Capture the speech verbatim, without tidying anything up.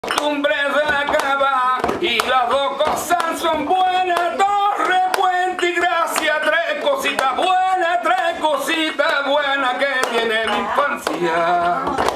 costumbre se acaba y las dos cosas son buenas. Dos recuentos y gracia, tres cositas buenas, tres cositas buenas que tiene mi infancia.